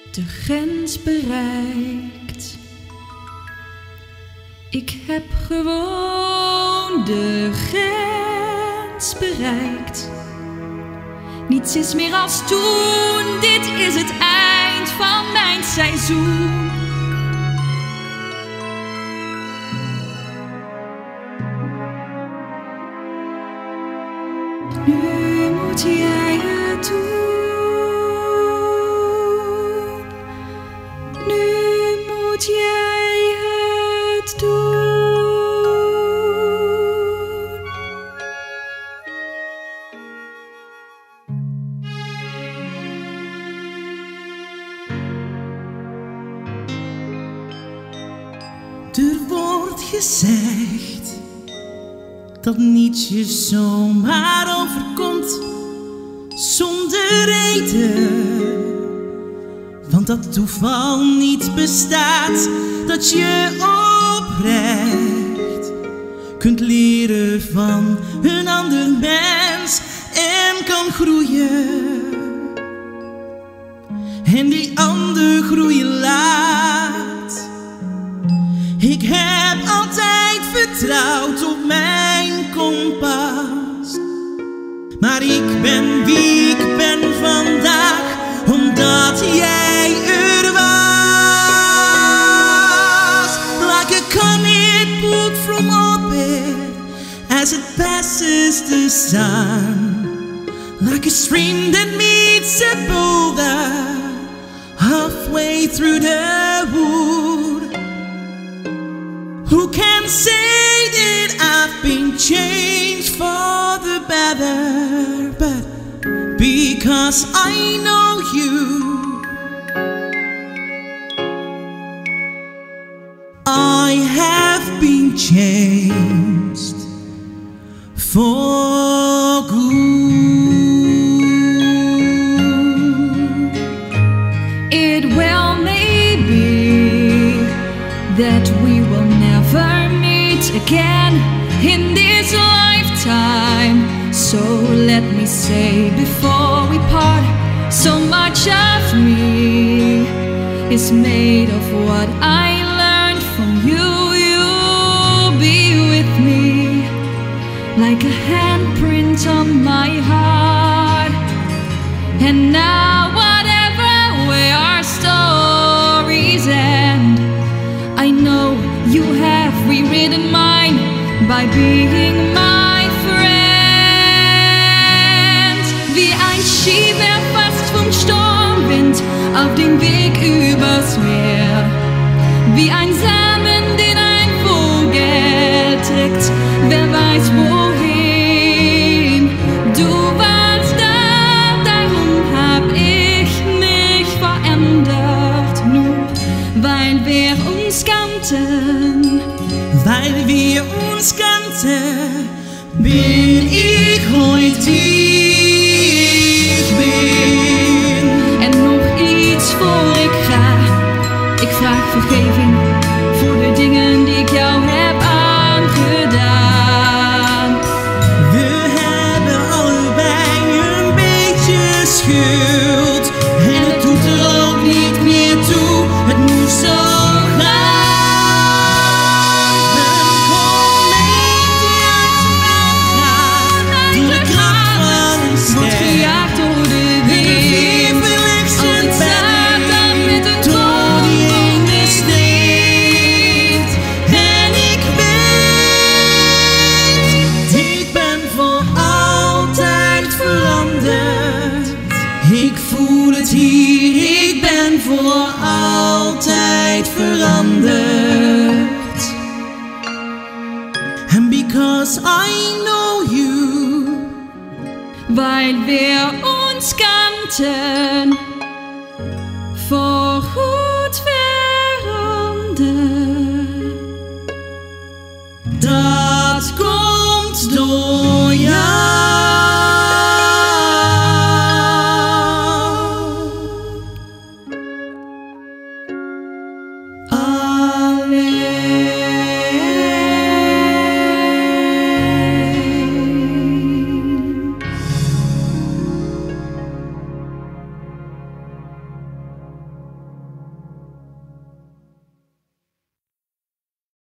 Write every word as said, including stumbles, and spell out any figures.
de grens bereikt. Ik heb gewoon de grens bereikt. Niets is meer als toen, dit is het eind van mijn seizoen. Nu moet jij het doen. Nu moet jij het doen. Er wordt gezegd dat niets je zomaar overkomt zonder reden, want dat toeval niet bestaat, dat je oprecht kunt leren van een ander mens en kan groeien en die ander groeien laat. Ik heb altijd vertrouwd op mijn kompas, maar ik ben wie ik ben vandaag, omdat jij er was. Like a comet pulled from orbit as it passes the sun, like a stream that meets a boulder halfway through the wood. Who can say that I've been changed for the better? But because I know you, I have been changed for good. It well may be that we will never meet again in this lifetime. So let me say before we part, so much of me is made of what I learned from you. You'll be with me like a handprint on my heart. And now whatever way our stories end, I know you have rewritten mine by being my friend. Wie ein Skiberg fast vom Sturmwind auf dem Weg übers Meer. Wie ein Samen, den ein Vogel trägt, wer weiß wohin. Du warst da, darum hab ich mich verändert. Nur weil wir uns kannten, weil wir uns kannten, bin ich heute die ich bin. En nog iets voor ik ga. Ik vraag vergeving voor de dingen die ik jou heb aangedaan. We hebben allebei een beetje schuld en het doet er ook niet meer toe. Het moest zo voor altijd veranderd. And because I know you, weil wir uns kannten,